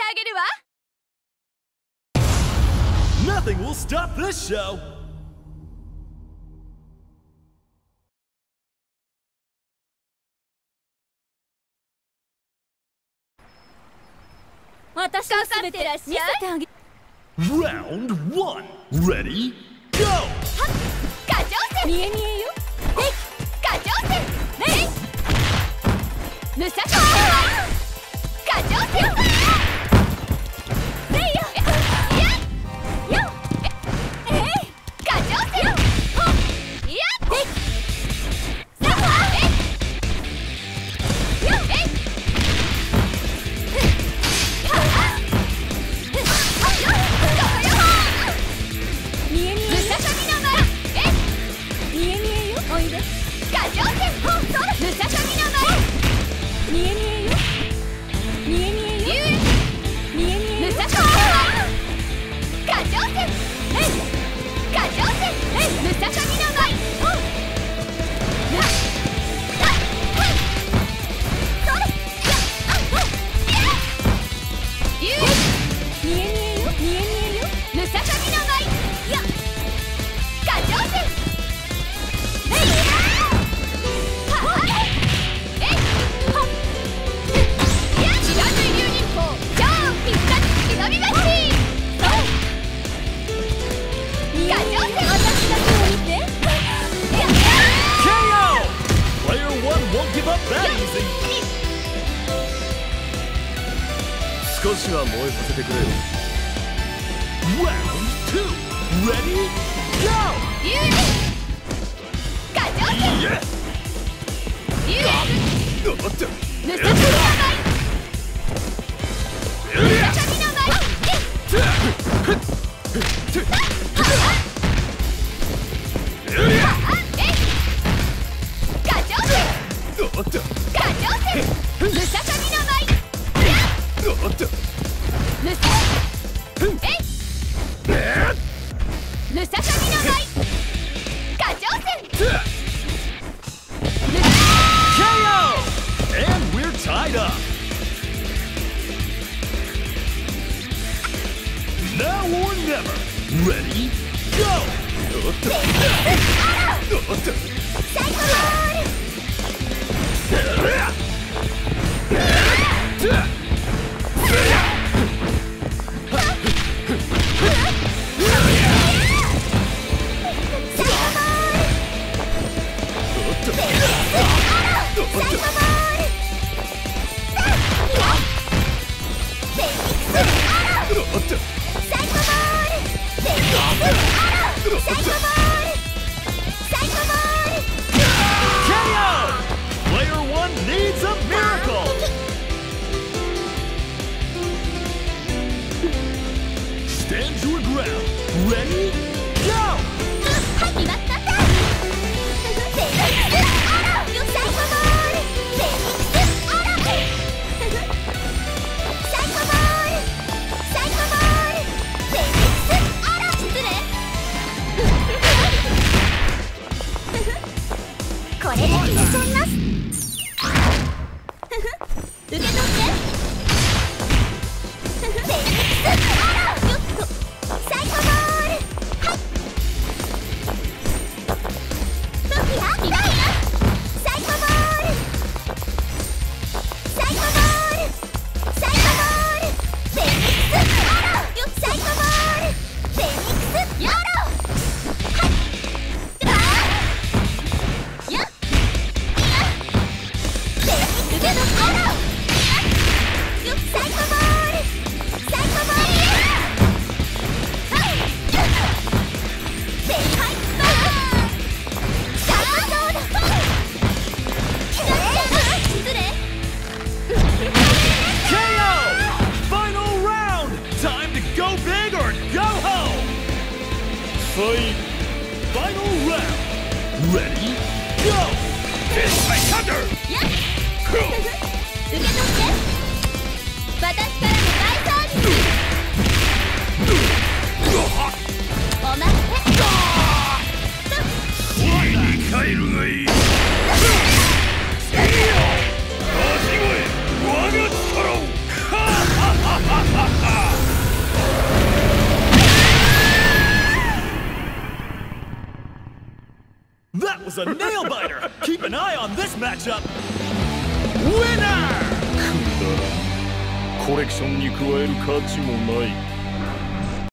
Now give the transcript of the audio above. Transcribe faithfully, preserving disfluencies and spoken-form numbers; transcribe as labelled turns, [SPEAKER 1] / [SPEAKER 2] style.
[SPEAKER 1] あげるわ。
[SPEAKER 2] Nothing will stop this show.
[SPEAKER 1] 私のすべて見せてあげる。
[SPEAKER 2] Round one. Ready? Go!
[SPEAKER 1] 課長戦見え見えよ。えい課長戦えい無差別課長戦せいよやよえい課長戦ほいやえいさあえいよえい見え見えよ。ムササミの前え見え見えよ。おいで課長戦ほそうだムササミの前見え見えよ。見え見えよ。見え見えよ。ムササミの前課長戦えい課長戦えいムササミの前ほうななはいそうだやあほやゆう見え見えよ。見え見えよ。ムササミの前や課長戦えいははえいほや知らぬ流忍法超必殺忍び橋そう課長戦私だけを見てや
[SPEAKER 2] ケーオー! Player one won't give up that easy. 少しは燃えさせてくれよ。Round two. Ready? Go!
[SPEAKER 1] ゆう課長戦
[SPEAKER 2] Yes!
[SPEAKER 1] ゆう
[SPEAKER 2] おっと
[SPEAKER 1] ムササミの前ムササミの前課長戦
[SPEAKER 2] おっと
[SPEAKER 1] 課長戦ムササミの前
[SPEAKER 2] おっと
[SPEAKER 1] ムサえいムササミの前課長戦
[SPEAKER 2] ケーオー! And we're tied up. Now or never. Ready? Go! おっとおっと
[SPEAKER 1] サイコロ
[SPEAKER 2] ハハハハ That was a nail biter. Keep an eye on this matchup. Winner! くだらん。コレクションに加える価値もない。